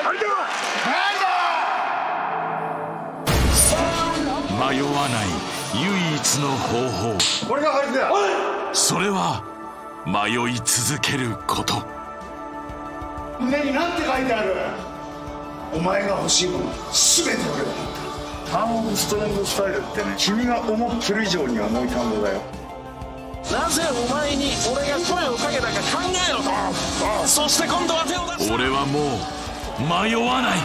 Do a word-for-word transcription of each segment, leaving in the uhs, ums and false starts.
迷わない唯一の方法、 これがハリだ。 それは迷い続けること。 胸に何て書いてある？お前が欲しいもの全て俺が持った。ターンオブストロングスタイルってね、君が思ってる以上に重い単語だよ。 なぜお前に俺が声をかけたか考えろと。そして今度は手を出した。 俺はもう迷わない。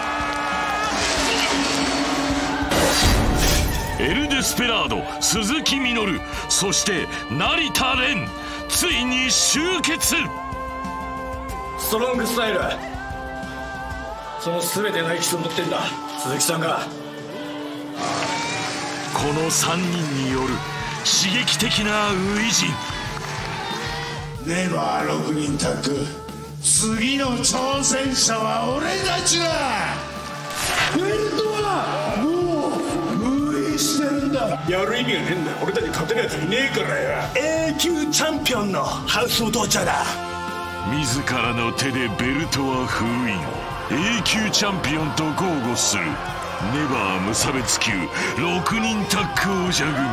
エル・デスペラード、鈴木みのる、そして成田蓮、ついに集結。 ストロングスタイル、その全てのエキスを持ってんだ鈴木さんが。 このさんにんによる刺激的な初陣。 ネバーろくにんタッグ、次の挑戦者は俺たちだ。ベルトはもう無理してるんだ。 やる意味がねえんだ。俺たち勝てるやついねえからよ。永久チャンピオンのハウスオドーチャーだ。 自らの手でベルトは封印。永久チャンピオンと豪語するネバー無差別級ろくにんタッグ王者組。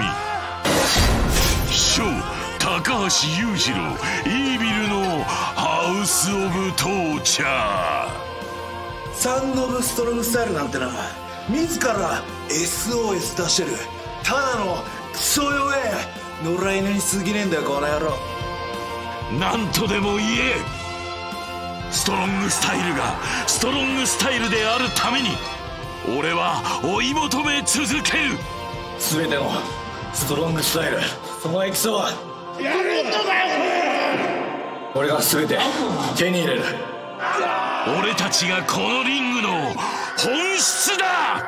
ショー高橋裕次郎、イービルのハウス・オブ・トーチャー。 サンド・オブ・ストロングスタイルなんてな、自ら エスオーエス 出してるただのクソ弱え野良犬に過ぎねえんだよこの野郎。 なんとでも言え。ストロングスタイルがストロングスタイルであるために俺は追い求め続ける。 全てのストロングスタイル、そのエキスをやるんだよ。俺が全て手に入れる。 俺たちがこのリングの本質だ。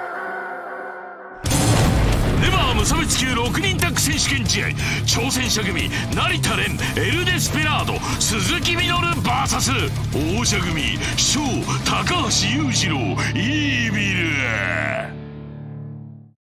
ネバー無差別級ろくにんタッグ選手権試合、挑戦者組成田蓮、エル・デスペラード、鈴木みのる ブイエス 王者組ショー高橋裕次郎、イービル。